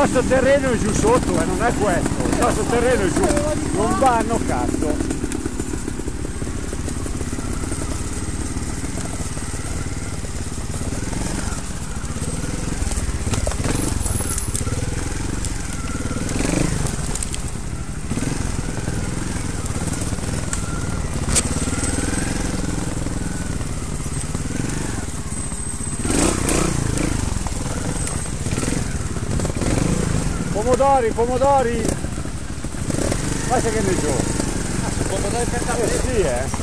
nostro terreno è giù sotto, non è questo, il nostro terreno è giù, non vanno cazzo. Pomodori, pomodori! Basta che ne giù. Pomodori per tappeto? Sì,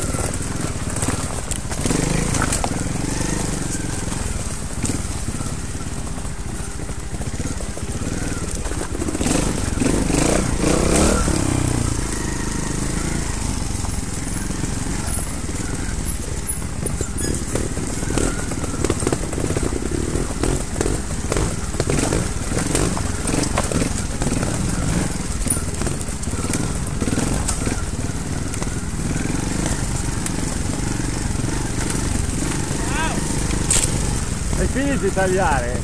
Hai finito di tagliare?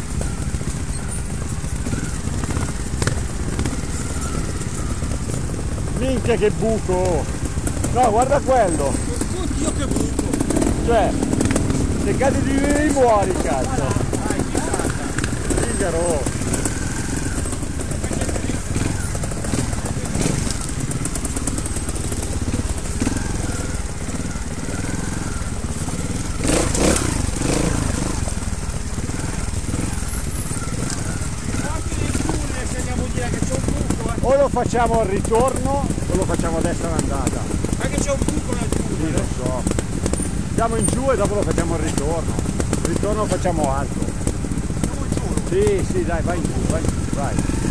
Minchia che buco! No, guarda quello! Oddio che buco! Cioè, se cadi di lì muori, cazzo! Figaro! O lo facciamo al ritorno o lo facciamo adesso all'andata. Ma che c'è un buco nel culo? Sì, lo so. Andiamo in giù e dopo lo facciamo al ritorno. Il ritorno facciamo altro. Andiamo giù. Sì, sì, dai, vai in giù, vai.